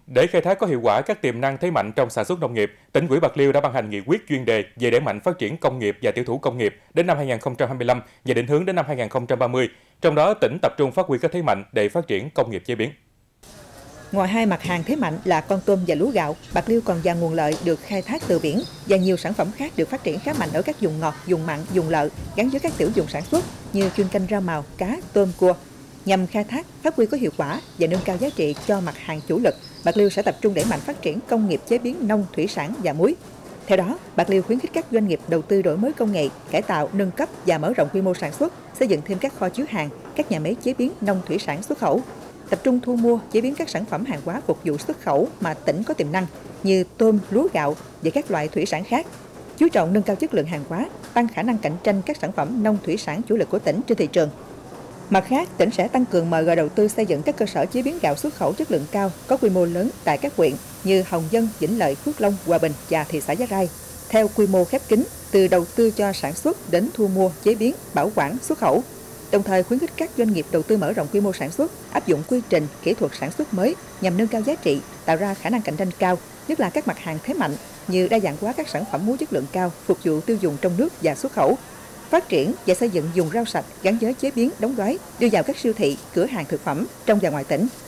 Để khai thác có hiệu quả các tiềm năng thế mạnh trong sản xuất nông nghiệp, tỉnh ủy Bạc Liêu đã ban hành nghị quyết chuyên đề về đẩy mạnh phát triển công nghiệp và tiểu thủ công nghiệp đến năm 2025 và định hướng đến năm 2030. Trong đó, tỉnh tập trung phát huy các thế mạnh để phát triển công nghiệp chế biến. Ngoài hai mặt hàng thế mạnh là con tôm và lúa gạo, Bạc Liêu còn dang nguồn lợi được khai thác từ biển và nhiều sản phẩm khác được phát triển khá mạnh ở các vùng ngọt, vùng mặn, vùng lợ gắn với các tiểu vùng sản xuất như chuyên canh rau màu, cá, tôm, cua. Nhằm khai thác, phát huy có hiệu quả và nâng cao giá trị cho mặt hàng chủ lực, Bạc Liêu sẽ tập trung đẩy mạnh phát triển công nghiệp chế biến nông thủy sản và muối. Theo đó, Bạc Liêu khuyến khích các doanh nghiệp đầu tư đổi mới công nghệ, cải tạo, nâng cấp và mở rộng quy mô sản xuất, xây dựng thêm các kho chứa hàng, các nhà máy chế biến nông thủy sản xuất khẩu, tập trung thu mua, chế biến các sản phẩm hàng hóa phục vụ xuất khẩu mà tỉnh có tiềm năng như tôm, lúa gạo và các loại thủy sản khác. Chú trọng nâng cao chất lượng hàng hóa, tăng khả năng cạnh tranh các sản phẩm nông thủy sản chủ lực của tỉnh trên thị trường. Mặt khác, tỉnh sẽ tăng cường mời gọi đầu tư xây dựng các cơ sở chế biến gạo xuất khẩu chất lượng cao có quy mô lớn tại các huyện như Hồng Dân, Vĩnh Lợi, Phước Long, Hòa Bình và thị xã Giá Rai, theo quy mô khép kín từ đầu tư cho sản xuất đến thu mua, chế biến, bảo quản, xuất khẩu. Đồng thời khuyến khích các doanh nghiệp đầu tư mở rộng quy mô sản xuất, áp dụng quy trình, kỹ thuật sản xuất mới nhằm nâng cao giá trị, tạo ra khả năng cạnh tranh cao, nhất là các mặt hàng thế mạnh như đa dạng hóa các sản phẩm muối chất lượng cao phục vụ tiêu dùng trong nước và xuất khẩu. Phát triển và xây dựng vùng rau sạch gắn với chế biến, đóng gói, đưa vào các siêu thị, cửa hàng thực phẩm trong và ngoài tỉnh.